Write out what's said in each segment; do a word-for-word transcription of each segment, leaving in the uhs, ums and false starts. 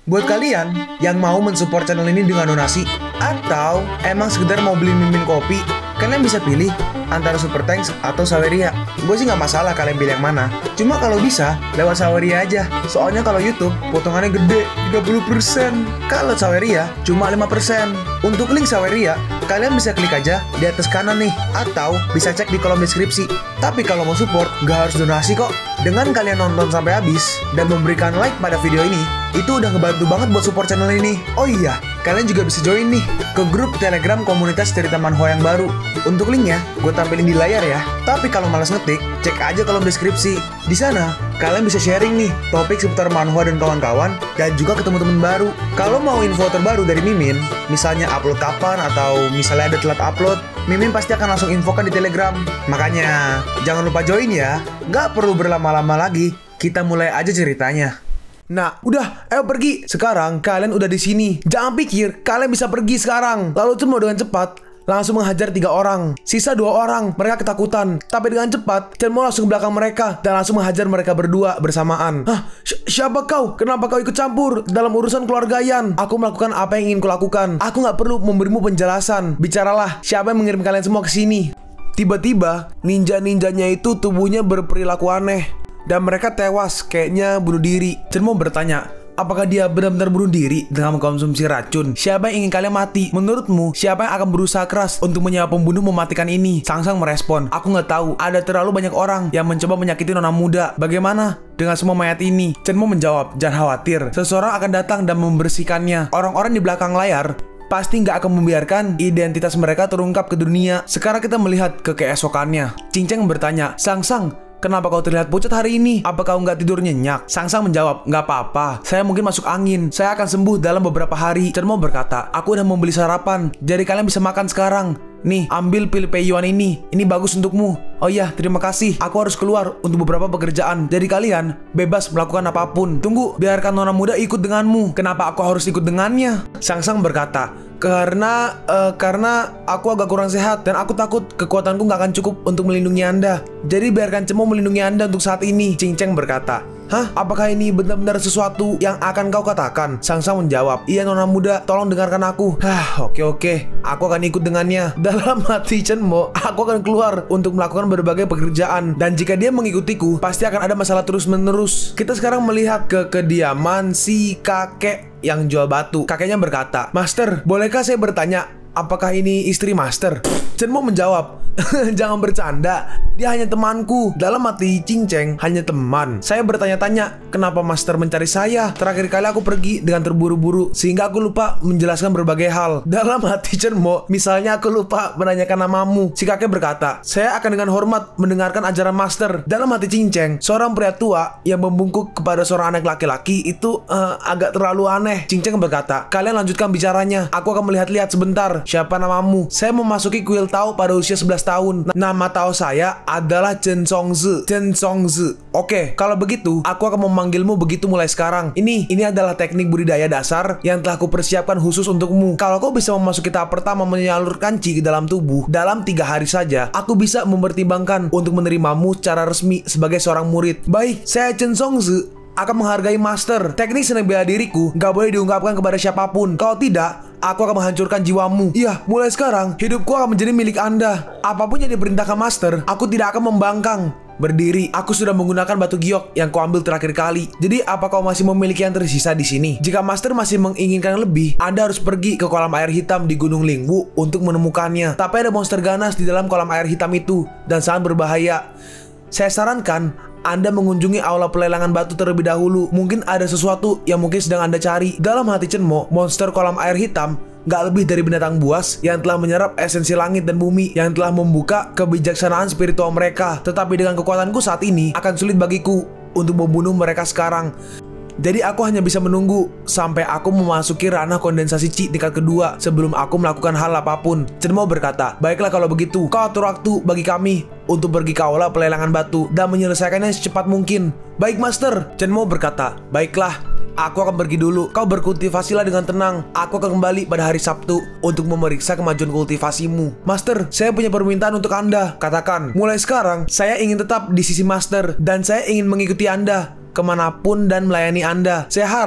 Buat kalian yang mau mensupport channel ini dengan donasi, atau emang sekedar mau beli mimin kopi, kalian bisa pilih antara Super Thanks atau Saweria. Gue sih nggak masalah kalian pilih yang mana. Cuma kalau bisa, lewat Saweria aja. Soalnya kalau YouTube, potongannya gede, tiga puluh persen. Kalau Saweria, cuma lima persen. Untuk link Saweria, kalian bisa klik aja di atas kanan nih. Atau bisa cek di kolom deskripsi. Tapi kalau mau support, nggak harus donasi kok. Dengan kalian nonton sampai habis, dan memberikan like pada video ini, itu udah ngebantu banget buat support channel ini. Oh iya, kalian juga bisa join nih ke grup Telegram komunitas cerita manhwa yang baru. Untuk linknya, gue tampilin di layar ya. Tapi kalau malas ngetik, cek aja kolom deskripsi. Di sana, kalian bisa sharing nih topik seputar manhwa dan kawan-kawan, dan juga ketemu teman baru. Kalau mau info terbaru dari Mimin, misalnya upload kapan atau misalnya ada telat upload, Mimin pasti akan langsung infokan di Telegram. Makanya, jangan lupa join ya. Nggak perlu berlama-lama lagi, kita mulai aja ceritanya. Nah, udah, ayo pergi. Sekarang kalian udah di sini. Jangan pikir kalian bisa pergi sekarang. Lalu Chenmo dengan cepat langsung menghajar tiga orang. Sisa dua orang, mereka ketakutan. Tapi dengan cepat, Chenmo langsung ke belakang mereka dan langsung menghajar mereka berdua bersamaan. Hah, si siapa kau? Kenapa kau ikut campur dalam urusan keluargaian? Aku melakukan apa yang ingin kulakukan. Aku nggak perlu memberimu penjelasan. Bicaralah, siapa yang mengirim kalian semua ke sini? Tiba-tiba, ninja-ninjanya itu tubuhnya berperilaku aneh. Dan mereka tewas, kayaknya bunuh diri. Chenmo bertanya, apakah dia benar-benar bunuh diri dengan mengkonsumsi racun? Siapa yang ingin kalian mati? Menurutmu, siapa yang akan berusaha keras untuk menyewa pembunuh mematikan ini? Sangsang merespon, aku nggak tahu. Ada terlalu banyak orang yang mencoba menyakiti nona muda. Bagaimana dengan semua mayat ini? Chenmo menjawab, jangan khawatir. Seseorang akan datang dan membersihkannya. Orang-orang di belakang layar pasti nggak akan membiarkan identitas mereka terungkap ke dunia. Sekarang kita melihat ke keesokannya. Cinceng bertanya, Sangsang, kenapa kau terlihat pucat hari ini? Apa kau nggak tidur nyenyak? Sangsang menjawab, nggak apa-apa. Saya mungkin masuk angin. Saya akan sembuh dalam beberapa hari. Chenmo berkata, aku udah membeli sarapan. Jadi kalian bisa makan sekarang. Nih, ambil pil Peiyuan ini. Ini bagus untukmu. Oh iya, terima kasih. Aku harus keluar untuk beberapa pekerjaan. Jadi kalian bebas melakukan apapun. Tunggu, biarkan nona muda ikut denganmu. Kenapa aku harus ikut dengannya? Sangsang berkata, Karena, uh, karena aku agak kurang sehat dan aku takut kekuatanku nggak akan cukup untuk melindungi Anda. Jadi biarkan Chenmo melindungi Anda untuk saat ini. Cinceng berkata, hah? Apakah ini benar-benar sesuatu yang akan kau katakan? Sangsang menjawab, iya nona muda, tolong dengarkan aku. Hah, oke oke, aku akan ikut dengannya. Dalam hati Chenmo, aku akan keluar untuk melakukan berbagai pekerjaan. Dan jika dia mengikutiku, pasti akan ada masalah terus-menerus. Kita sekarang melihat ke kediaman si kakek yang jual batu. Kakeknya berkata, Master, bolehkah saya bertanya, apakah ini istri Master? Chenmo menjawab, jangan bercanda, dia hanya temanku. Dalam hati Cinceng, hanya teman. Saya bertanya-tanya, kenapa Master mencari saya? Terakhir kali aku pergi dengan terburu-buru, sehingga aku lupa menjelaskan berbagai hal. Dalam hati Chenmo, misalnya aku lupa menanyakan namamu. Si kakek berkata, saya akan dengan hormat mendengarkan ajaran Master. Dalam hati Cinceng, seorang pria tua yang membungkuk kepada seorang anak laki-laki itu uh, agak terlalu aneh. Cinceng berkata, kalian lanjutkan bicaranya. Aku akan melihat-lihat sebentar. Siapa namamu? Saya memasuki kuil Tao pada usia sebelas tahun. Nama Tao saya adalah Chen Songzi. Chen Songzi. Oke, kalau begitu, aku akan memanggilmu begitu mulai sekarang. Ini, ini adalah teknik budidaya dasar yang telah kupersiapkan khusus untukmu. Kalau kau bisa memasuki tahap pertama menyalurkan Qi ke dalam tubuh dalam tiga hari saja, aku bisa mempertimbangkan untuk menerimamu secara resmi sebagai seorang murid. Baik, saya Chen Songzi akan menghargai Master. Teknik senang bela diriku gak boleh diungkapkan kepada siapapun. Kalau tidak, aku akan menghancurkan jiwamu. Iya, mulai sekarang, hidupku akan menjadi milik Anda. Apapun yang diperintahkan Master, aku tidak akan membangkang. Berdiri, aku sudah menggunakan batu giok yang kuambil terakhir kali. Jadi, apa kau masih memiliki yang tersisa di sini? Jika Master masih menginginkan lebih, Anda harus pergi ke kolam air hitam di Gunung Lingwu untuk menemukannya. Tapi ada monster ganas di dalam kolam air hitam itu dan sangat berbahaya. Saya sarankan Anda mengunjungi aula pelelangan batu terlebih dahulu. Mungkin ada sesuatu yang mungkin sedang Anda cari. Dalam hati Chenmo, monster kolam air hitam gak lebih dari binatang buas yang telah menyerap esensi langit dan bumi, yang telah membuka kebijaksanaan spiritual mereka. Tetapi dengan kekuatanku saat ini, akan sulit bagiku untuk membunuh mereka sekarang. Jadi aku hanya bisa menunggu sampai aku memasuki ranah kondensasi Qi tingkat kedua sebelum aku melakukan hal apapun. Chenmo berkata, baiklah kalau begitu, kau atur waktu bagi kami untuk pergi ke aula pelelangan batu dan menyelesaikannya secepat mungkin. Baik Master, Chenmo berkata, baiklah. Aku akan pergi dulu. Kau berkultivasilah dengan tenang. Aku akan kembali pada hari Sabtu untuk memeriksa kemajuan kultivasimu. Master, saya punya permintaan untuk Anda. Katakan, mulai sekarang saya ingin tetap di sisi Master dan saya ingin mengikuti Anda kemanapun dan melayani Anda. Saya harap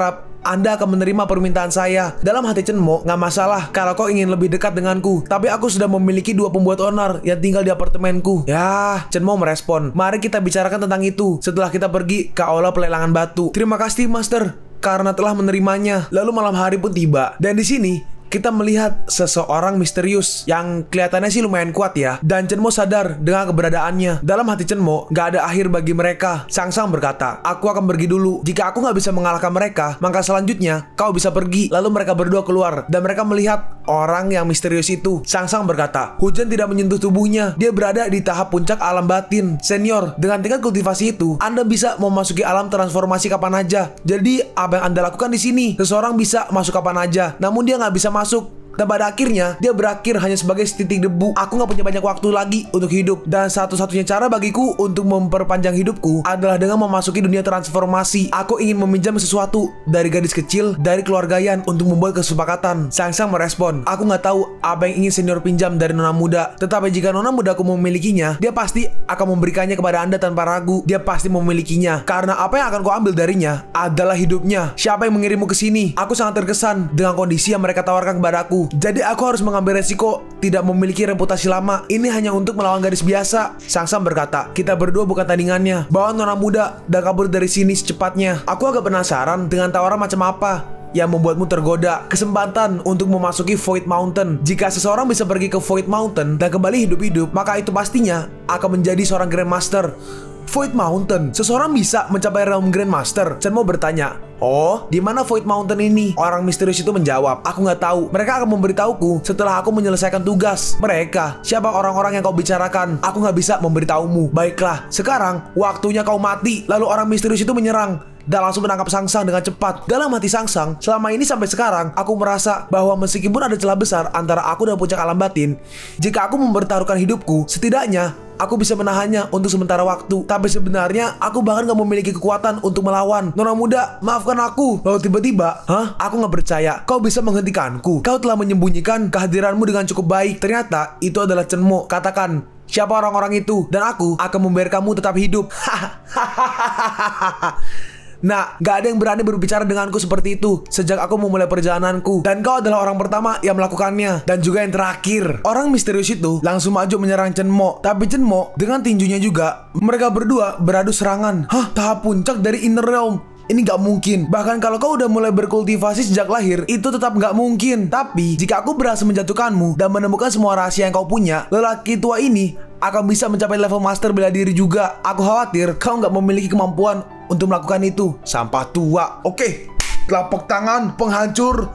Anda akan menerima permintaan saya. Dalam hati Chenmo, nggak masalah kalau kau ingin lebih dekat denganku, tapi aku sudah memiliki dua pembuat onar yang tinggal di apartemenku. Ya, Chenmo merespon, mari kita bicarakan tentang itu setelah kita pergi ke aula pelelangan batu. Terima kasih, Master, karena telah menerimanya. Lalu malam hari pun tiba, dan di sini kita melihat seseorang misterius yang kelihatannya sih lumayan kuat ya. Dan Chenmo sadar dengan keberadaannya. Dalam hati Chenmo, gak ada akhir bagi mereka. Sang-sang berkata, aku akan pergi dulu. Jika aku gak bisa mengalahkan mereka, maka selanjutnya kau bisa pergi. Lalu mereka berdua keluar, dan mereka melihat orang yang misterius itu. Sang-sang berkata, hujan tidak menyentuh tubuhnya. Dia berada di tahap puncak alam batin. Senior, dengan tingkat kultivasi itu, Anda bisa memasuki alam transformasi kapan aja. Jadi apa yang Anda lakukan di sini? Seseorang bisa masuk kapan aja, namun dia nggak bisa masuk masuk. Dan pada akhirnya dia berakhir hanya sebagai setitik debu. Aku gak punya banyak waktu lagi untuk hidup, dan satu-satunya cara bagiku untuk memperpanjang hidupku adalah dengan memasuki dunia transformasi. Aku ingin meminjam sesuatu dari gadis kecil, dari keluarga Yan, untuk membuat kesepakatan. Sang-sang merespon, aku gak tahu apa yang ingin senior pinjam dari nona muda, tetapi jika nona mudaku memilikinya, dia pasti akan memberikannya kepada Anda tanpa ragu. Dia pasti memilikinya, karena apa yang akan kau ambil darinya adalah hidupnya. Siapa yang mengirimmu ke sini? Aku sangat terkesan dengan kondisi yang mereka tawarkan kepadaku. Jadi aku harus mengambil resiko tidak memiliki reputasi lama. Ini hanya untuk melawan gadis biasa. Sang-sang berkata, kita berdua bukan tandingannya. Bawa nona muda dan kabur dari sini secepatnya. Aku agak penasaran dengan tawaran macam apa yang membuatmu tergoda. Kesempatan untuk memasuki Void Mountain. Jika seseorang bisa pergi ke Void Mountain dan kembali hidup-hidup, maka itu pastinya akan menjadi seorang Grandmaster. Void Mountain, seseorang bisa mencapai realm Grandmaster. Chenmo bertanya, oh, di mana Void Mountain ini? Orang misterius itu menjawab, aku nggak tahu. Mereka akan memberitahuku setelah aku menyelesaikan tugas. Mereka, siapa orang-orang yang kau bicarakan? Aku nggak bisa memberitahumu. Baiklah, sekarang waktunya kau mati. Lalu orang misterius itu menyerang dan langsung menangkap Sang-sang dengan cepat. Dalam hati Sang-sang, selama ini sampai sekarang, aku merasa bahwa meskipun ada celah besar antara aku dan puncak alam batin, jika aku mempertaruhkan hidupku, setidaknya aku bisa menahannya untuk sementara waktu. Tapi sebenarnya aku bahkan gak memiliki kekuatan untuk melawan. Nona muda, maafkan aku. Lalu tiba-tiba, hah? Aku gak percaya kau bisa menghentikanku. Kau telah menyembunyikan kehadiranmu dengan cukup baik. Ternyata itu adalah Chenmo. Katakan, siapa orang-orang itu? Dan aku akan membiarkan kamu tetap hidup. Nah, gak ada yang berani berbicara denganku seperti itu sejak aku memulai perjalananku. Dan kau adalah orang pertama yang melakukannya, dan juga yang terakhir. Orang misterius itu langsung maju menyerang Chenmo. Tapi Chenmo dengan tinjunya juga. Mereka berdua beradu serangan. Hah? Tahap puncak dari Inner Realm? Ini gak mungkin. Bahkan kalau kau udah mulai berkultivasi sejak lahir, itu tetap gak mungkin. Tapi jika aku berhasil menjatuhkanmu dan menemukan semua rahasia yang kau punya, lelaki tua ini akan bisa mencapai level master bela diri juga. Aku khawatir kau gak memiliki kemampuan untuk melakukan itu. Sampah tua. Oke, telapak tangan penghancur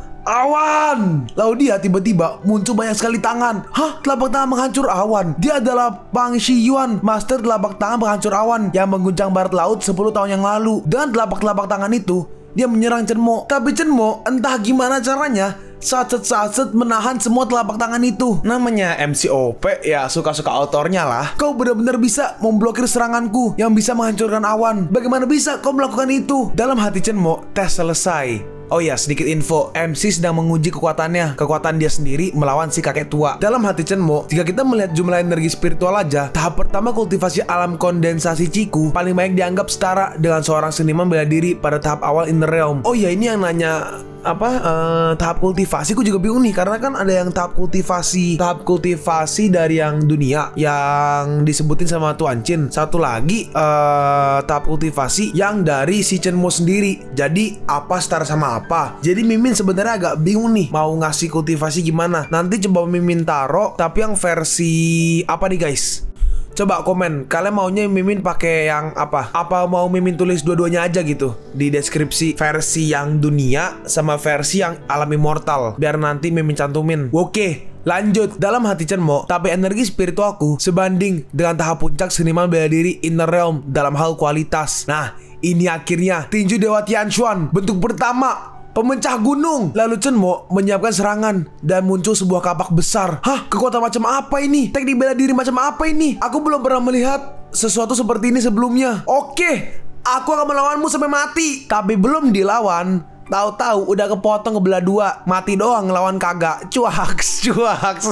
awan. Lalu dia tiba-tiba muncul banyak sekali tangan. Hah? Telapak tangan penghancur awan. Dia adalah Pang Shiyuan, master telapak tangan penghancur awan yang mengguncang barat laut sepuluh tahun yang lalu. Dengan telapak-telapak tangan itu, dia menyerang Chenmo. Tapi Chenmo entah gimana caranya satset-satset menahan semua telapak tangan itu. Namanya M C O P ya, suka-suka autornya lah. Kau benar-benar bisa memblokir seranganku yang bisa menghancurkan awan. Bagaimana bisa kau melakukan itu? Dalam hati Chenmo, tes selesai. Oh ya, sedikit info, M C sedang menguji kekuatannya, kekuatan dia sendiri melawan si kakek tua. Dalam hati Chenmo, jika kita melihat jumlah energi spiritual aja, tahap pertama kultivasi alam kondensasi Ciku paling banyak dianggap setara dengan seorang seniman bela diri pada tahap awal Inner Realm. Oh ya, ini yang nanya apa uh, tahap kultivasi, ku juga bingung nih, karena kan ada yang tahap kultivasi tahap kultivasi dari yang dunia yang disebutin sama Tuan Chin, satu lagi uh, tahap kultivasi yang dari si Chenmo sendiri. Jadi apa setara sama apa? Jadi Mimin sebenarnya agak bingung nih mau ngasih kultivasi gimana. Nanti coba Mimin taro, tapi yang versi apa nih guys? Coba komen, kalian maunya Mimin pakai yang apa? Apa mau Mimin tulis dua-duanya aja gitu di deskripsi, versi yang dunia sama versi yang alam immortal, biar nanti Mimin cantumin. Oke, lanjut. Dalam hati Chenmo, tapi energi spiritualku sebanding dengan tahap puncak seniman bela diri Inner Realm dalam hal kualitas. Nah, ini akhirnya tinju Dewa Tianxuan bentuk pertama, pemecah gunung. Lalu Chenmo menyiapkan serangan dan muncul sebuah kapak besar. Hah? Kekuatan macam apa ini? Teknik bela diri macam apa ini? Aku belum pernah melihat sesuatu seperti ini sebelumnya. Oke, aku akan melawanmu sampai mati. Tapi belum dilawan, Tahu-tahu udah kepotong kebelah dua, mati doang ngelawan kagak. Cuaks, cuaks.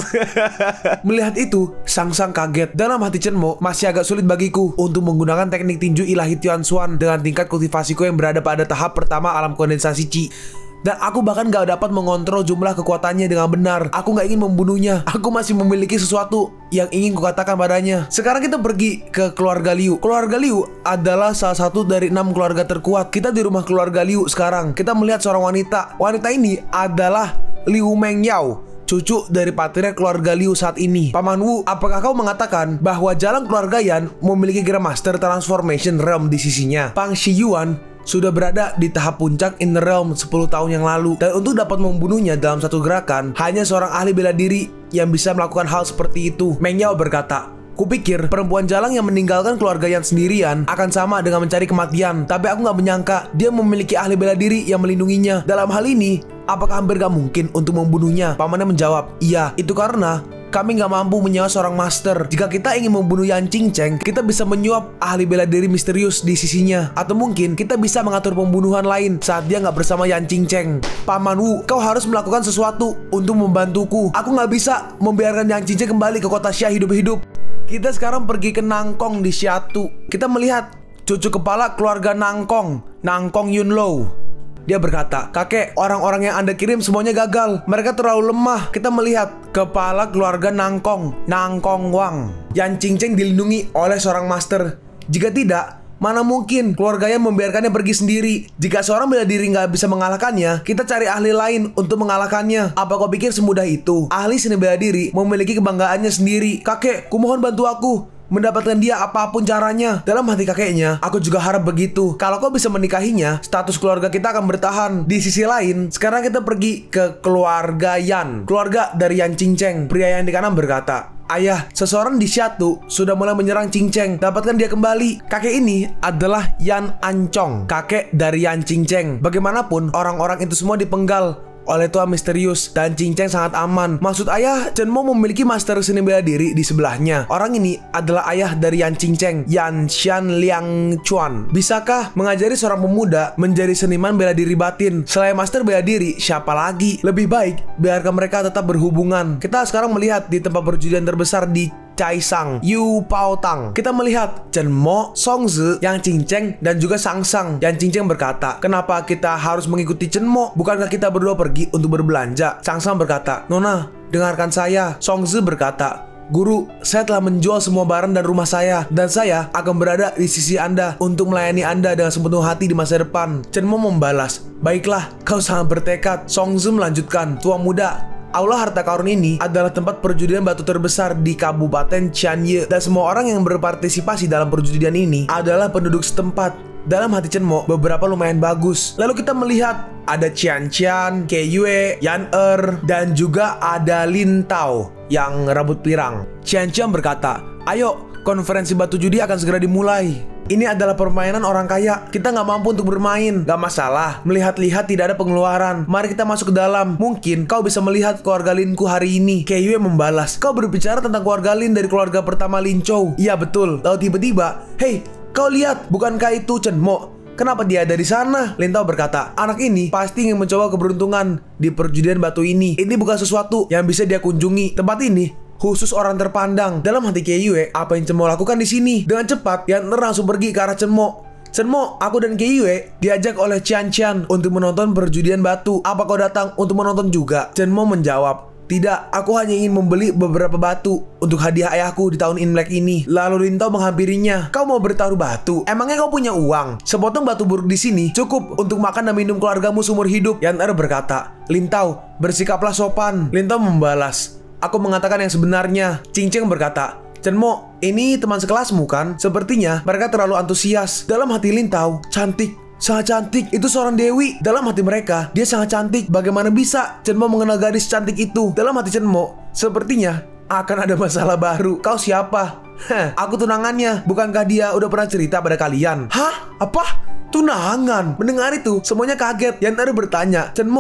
Melihat itu, Sang-Sang kaget. Dalam hati Chen Mo, masih agak sulit bagiku untuk menggunakan teknik tinju ilahi Tian Xuan dengan tingkat kultivasiku yang berada pada tahap pertama alam kondensasi Qi. Dan aku bahkan gak dapat mengontrol jumlah kekuatannya dengan benar. Aku gak ingin membunuhnya. Aku masih memiliki sesuatu yang ingin kukatakan padanya. Sekarang kita pergi ke keluarga Liu. Keluarga Liu adalah salah satu dari enam keluarga terkuat. Kita di rumah keluarga Liu sekarang. Kita melihat seorang wanita. Wanita ini adalah Liu Mengyao, cucu dari patriark keluarga Liu saat ini. Paman Wu, apakah kau mengatakan bahwa jalan keluarga Yan memiliki Grandmaster Transformation Realm di sisinya? Pang Shiyuan sudah berada di tahap puncak Inner Realm sepuluh tahun yang lalu. Dan untuk dapat membunuhnya dalam satu gerakan, hanya seorang ahli bela diri yang bisa melakukan hal seperti itu. Meng Yao berkata, kupikir perempuan jalang yang meninggalkan keluarga Yan sendirian akan sama dengan mencari kematian. Tapi aku gak menyangka dia memiliki ahli bela diri yang melindunginya. Dalam hal ini, apakah hampir gak mungkin untuk membunuhnya? Pamannya menjawab, iya, itu karena kami nggak mampu menyewa seorang master. Jika kita ingin membunuh Yan Qingcheng, kita bisa menyuap ahli bela diri misterius di sisinya. Atau mungkin kita bisa mengatur pembunuhan lain saat dia nggak bersama Yan Qingcheng. Paman Wu, kau harus melakukan sesuatu untuk membantuku. Aku nggak bisa membiarkan Yan Qingcheng kembali ke kota Xia hidup-hidup. Kita sekarang pergi ke Nangkong di Xiatu. Kita melihat cucu kepala keluarga Nangkong, Nangkong Yunlou. Dia berkata, kakek, orang-orang yang Anda kirim semuanya gagal. Mereka terlalu lemah. Kita melihat kepala keluarga Nangkong, Nangkong Wang. Yan Qingcheng dilindungi oleh seorang master. Jika tidak, mana mungkin keluarganya membiarkannya pergi sendiri. Jika seorang bela diri nggak bisa mengalahkannya, kita cari ahli lain untuk mengalahkannya. Apa kau pikir semudah itu? Ahli seni bela diri memiliki kebanggaannya sendiri. Kakek, kumohon bantu aku mendapatkan dia apapun caranya. Dalam hati kakeknya, aku juga harap begitu. Kalau kau bisa menikahinya, status keluarga kita akan bertahan. Di sisi lain, sekarang kita pergi ke keluarga Yan, keluarga dari Yan Qingcheng. Pria yang di kanan berkata, ayah, seseorang di Xiatu sudah mulai menyerang Qingcheng. Dapatkan dia kembali. Kakek ini adalah Yan Ancong, kakek dari Yan Qingcheng. Bagaimanapun, orang-orang itu semua dipenggal oleh tua misterius dan Qingcheng sangat aman. Maksud ayah, Chen Mo memiliki master seni bela diri di sebelahnya. Orang ini adalah ayah dari Yan Qingcheng, Yan Xian Liang Chuan. Bisakah mengajari seorang pemuda menjadi seniman bela diri batin? Selain master bela diri, siapa lagi? Lebih baik biarkan mereka tetap berhubungan. Kita sekarang melihat di tempat perjudian terbesar di Caisang, Yu Pao Tang. Kita melihat Chen Mo, Song Zi, Yang Qingcheng, dan juga Sang-Sang. Yang Qingcheng berkata, kenapa kita harus mengikuti Chen Mo? Bukankah kita berdua pergi untuk berbelanja? Sang-Sang berkata, Nona, dengarkan saya. Song Zi berkata, Guru, saya telah menjual semua barang dan rumah saya, dan saya akan berada di sisi Anda untuk melayani Anda dengan sepenuh hati di masa depan. Chen Mo membalas, baiklah, kau sangat bertekad. Song Zi melanjutkan, tua muda, Aula harta karun ini adalah tempat perjudian batu terbesar di Kabupaten Qianye, dan semua orang yang berpartisipasi dalam perjudian ini adalah penduduk setempat. Dalam hati Chen Mo, beberapa lumayan bagus. Lalu kita melihat ada Qian Qian, Ke Yue, Yan Er, dan juga ada Lin Tao yang rambut pirang. Qian Qian berkata, ayo, konferensi batu judi akan segera dimulai. Ini adalah permainan orang kaya. Kita nggak mampu untuk bermain. Gak masalah, melihat-lihat tidak ada pengeluaran. Mari kita masuk ke dalam. Mungkin kau bisa melihat keluarga Linku hari ini. Ke Yue membalas, kau berbicara tentang keluarga Lin dari keluarga pertama Lin Chou. Iya betul. Lalu tiba-tiba, hei, kau lihat, bukankah itu Chen Mo? Kenapa dia ada di sana? Lin Tao berkata, anak ini pasti ingin mencoba keberuntungan di perjudian batu ini. Ini bukan sesuatu yang bisa dia kunjungi. Tempat ini khusus orang terpandang. Dalam hati Ke Yue, apa yang Chen Mo lakukan di sini? Dengan cepat, Yan Er langsung pergi ke arah Chen Mo. Chen Mo, aku dan Ke Yue diajak oleh Qian Qian untuk menonton perjudian batu. Apa kau datang untuk menonton juga? Chen Mo menjawab, tidak, aku hanya ingin membeli beberapa batu untuk hadiah ayahku di tahun Imlek ini. Lalu Lin Tao menghampirinya. Kau mau bertaruh batu? Emangnya kau punya uang? Sepotong batu buruk di sini cukup untuk makan dan minum keluargamu seumur hidup. Yan Er berkata, Lin Tao, bersikaplah sopan. Lin Tao membalas, aku mengatakan yang sebenarnya. Qingcheng berkata, Chen Mo, ini teman sekelasmu kan? Sepertinya mereka terlalu antusias. Dalam hati Lin Tao, cantik, sangat cantik. Itu seorang dewi. Dalam hati mereka, dia sangat cantik. Bagaimana bisa Chen Mo mengenal gadis cantik itu? Dalam hati Chen Mo, sepertinya akan ada masalah baru. Kau siapa? Heh, aku tunangannya. Bukankah dia udah pernah cerita pada kalian? Hah? Apa? Tunangan? Mendengar itu, semuanya kaget. Yan Er bertanya, Chen Mo,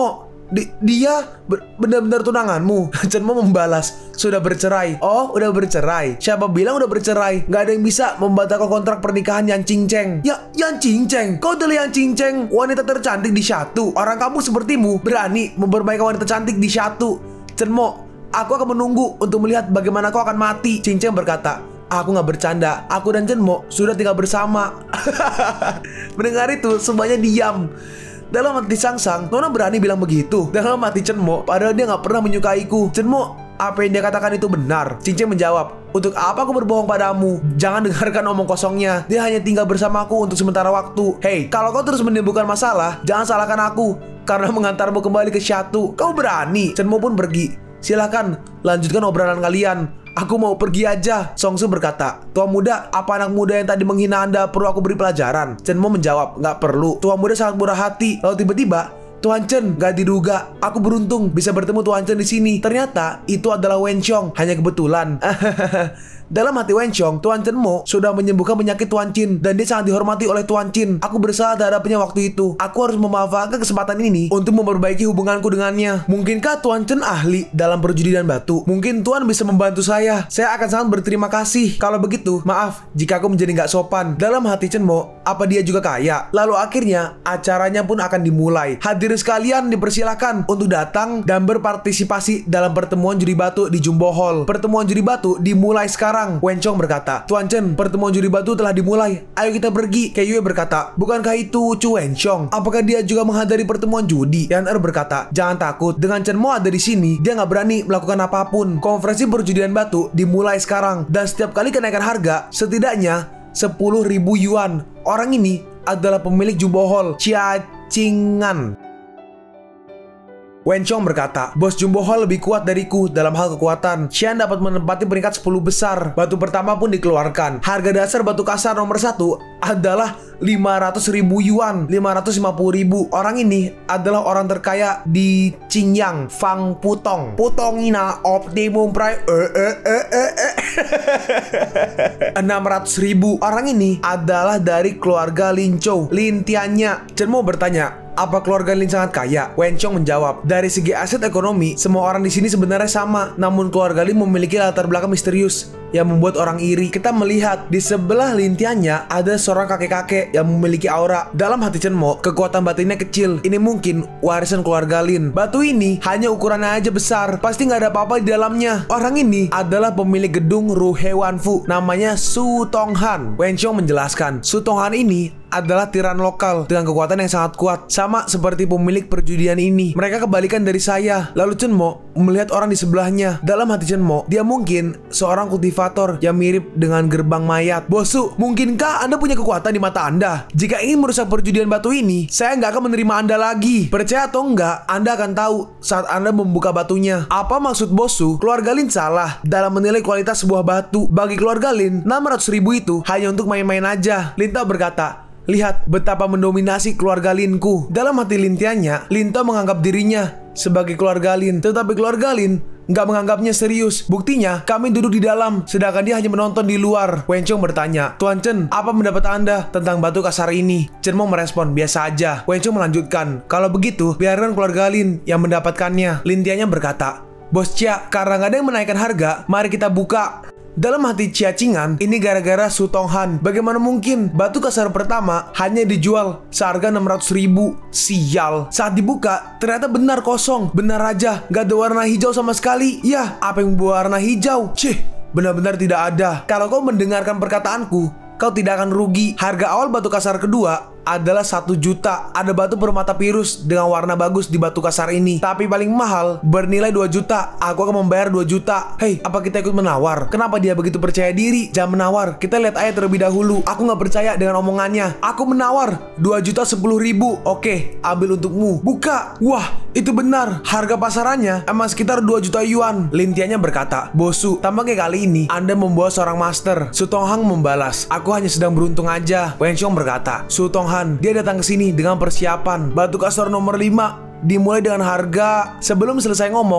Di, dia benar-benar tunanganmu? Chen Mo membalas, sudah bercerai. Oh, udah bercerai? Siapa bilang udah bercerai? Gak ada yang bisa membatalkan kontrak pernikahan Yan Qingcheng. Ya, Yan Qingcheng? Kau adalah Yan Qingcheng, wanita tercantik di Shatu. Orang kamu sepertimu berani mempermainkan wanita cantik di Shatu. Chen Mo, aku akan menunggu untuk melihat bagaimana kau akan mati. Qingcheng berkata. Aku gak bercanda, aku dan Chen Mo sudah tinggal bersama. Mendengar itu, semuanya diam. Dalam hati Sang-Sang, Nona berani bilang begitu. Dalam hati Chen Mo, padahal dia gak pernah menyukaiku. Chen Mo, apa yang dia katakan itu benar? Qingcheng menjawab, untuk apa aku berbohong padamu? Jangan dengarkan omong kosongnya. Dia hanya tinggal bersamaku untuk sementara waktu. Hei, kalau kau terus menimbulkan masalah, jangan salahkan aku karena mengantarmu kembali ke Shatu. Kau berani? Chen Mo pun pergi. Silakan, lanjutkan obrolan kalian. Aku mau pergi aja. Song Su berkata, Tuan muda, apa anak muda yang tadi menghina Anda perlu aku beri pelajaran? Chen Mo menjawab, nggak perlu. Tuan muda sangat murah hati. Lalu tiba-tiba, Tuan Chen, gak diduga. Aku beruntung bisa bertemu Tuan Chen di sini. Ternyata itu adalah Wen Qiong. Hanya kebetulan. Dalam hati Wen Qiong, Tuan Chen Mo sudah menyembuhkan penyakit Tuan Qin dan dia sangat dihormati oleh Tuan Qin. Aku bersalah terhadapnya waktu itu. Aku harus memanfaatkan kesempatan ini untuk memperbaiki hubunganku dengannya. Mungkinkah Tuan Chen ahli dalam perjudian batu? Mungkin Tuan bisa membantu saya. Saya akan sangat berterima kasih. Kalau begitu, maaf jika aku menjadi gak sopan. Dalam hati Chen Mo, apa dia juga kaya? Lalu akhirnya acaranya pun akan dimulai. Hadirin sekalian dipersilakan untuk datang dan berpartisipasi dalam pertemuan juri batu di Jumbo Hall. Pertemuan juri batu dimulai sekarang. Wen Qiong berkata, Tuan Chen, pertemuan juri batu telah dimulai. Ayo kita pergi. Kei Yue berkata, bukankah itu Chu Wen Qiong? Apakah dia juga menghadiri pertemuan judi? Yan Er berkata, jangan takut. Dengan Chen Mo ada di sini, dia nggak berani melakukan apapun. Konferensi perjudian batu dimulai sekarang. Dan setiap kali kenaikan harga, setidaknya sepuluh ribu yuan. Orang ini adalah pemilik Jumbo Hall, Chia Qingan. Wen Qiong berkata, bos Jumbo Hall lebih kuat dariku dalam hal kekuatan. Xian dapat menempati peringkat sepuluh besar. Batu pertama pun dikeluarkan. Harga dasar batu kasar nomor satu adalah lima ratus ribu yuan, lima ratus lima puluh ribu. Orang ini adalah orang terkaya di Qingyang, Fang Putong. Putong ina optimum price eh eh eh eh eh enam ratus ribu. Orang ini adalah dari keluarga Lin Chou, Lin Tianya. Chen Mo bertanya, apa keluarga Lin sangat kaya? Wen Qiong menjawab, dari segi aset ekonomi, semua orang di sini sebenarnya sama. Namun keluarga Lin memiliki latar belakang misterius yang membuat orang iri. Kita melihat di sebelah Lin Tianya ada seorang kakek-kakek yang memiliki aura. Dalam hati Chen Mo, kekuatan batinnya kecil. Ini mungkin warisan keluarga Lin. Batu ini hanya ukurannya aja besar. Pasti nggak ada apa-apa di dalamnya. Orang ini adalah pemilik gedung Ru Hewan Fu. Namanya Su Tonghan. Wen Qiong menjelaskan, Su Tonghan ini adalah tiran lokal dengan kekuatan yang sangat kuat, sama seperti pemilik perjudian ini. Mereka kebalikan dari saya. Lalu Chen Mo melihat orang di sebelahnya. Dalam hati Chen Mo, dia mungkin seorang kultivator yang mirip dengan gerbang mayat. Bosu, mungkinkah Anda punya kekuatan di mata Anda? Jika ingin merusak perjudian batu ini, saya nggak akan menerima Anda lagi. Percaya atau enggak, Anda akan tahu saat Anda membuka batunya. Apa maksud Bosu? Keluarga Lin salah dalam menilai kualitas sebuah batu. Bagi keluarga Lin, enam ratus ribu itu hanya untuk main-main aja. Lin Tao berkata, lihat betapa mendominasi keluarga Linku. Dalam hati Lin Tianya, Lin Tao menganggap dirinya sebagai keluarga Lin. Tetapi keluarga Lin nggak menganggapnya serius. Buktinya, kami duduk di dalam, sedangkan dia hanya menonton di luar. Wen Qiong bertanya, Tuan Chen, apa pendapat Anda tentang batu kasar ini? Chen Mo merespon, biasa aja. Wen Qiong melanjutkan, kalau begitu, biarkan keluarga Lin yang mendapatkannya. Lin Tianya berkata, Bos Chia, karena nggak ada yang menaikkan harga, mari kita buka. Dalam hati Chia Qingan, ini gara-gara Su Tonghan. Bagaimana mungkin batu kasar pertama hanya dijual seharga enam ratus ribu? Sial. Saat dibuka, ternyata benar kosong. Benar aja, gak ada warna hijau sama sekali. Ya, apa yang berwarna hijau? Cih, benar-benar tidak ada. Kalau kau mendengarkan perkataanku, kau tidak akan rugi. Harga awal batu kasar kedua adalah satu juta. Ada batu bermata virus dengan warna bagus di batu kasar ini. Tapi paling mahal bernilai dua juta. Aku akan membayar dua juta. Hei, apa kita ikut menawar? Kenapa dia begitu percaya diri? Jangan menawar. Kita lihat aja terlebih dahulu. Aku nggak percaya dengan omongannya. Aku menawar dua juta sepuluh ribu. Oke, ambil untukmu. Buka. Wah, itu benar. Harga pasarannya emang sekitar dua juta yuan. Lin Tianya berkata, Bosu, tampaknya kali ini Anda membawa seorang master. Su Tonghan membalas, aku hanya sedang beruntung aja. Wen Qiong berkata, Su Tonghan, dia datang ke sini dengan persiapan. Batu kasar nomor lima dimulai dengan harga, sebelum selesai ngomong,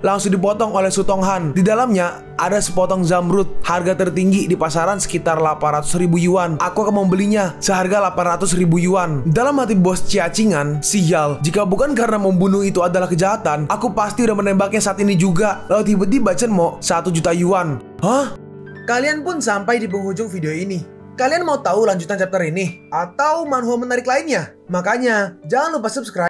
langsung dipotong oleh Su Tonghan. Di dalamnya ada sepotong zamrud, harga tertinggi di pasaran sekitar delapan ratus ribu yuan. Aku akan membelinya seharga delapan ratus ribu yuan. Dalam hati bos Ciacingan, sial, jika bukan karena membunuh itu adalah kejahatan, aku pasti udah menembaknya saat ini juga. Lalu tiba-tiba Chen Mo satu juta yuan. Hah? Kalian pun sampai di penghujung video ini. Kalian mau tahu lanjutan chapter ini? Atau manhwa menarik lainnya? Makanya, jangan lupa subscribe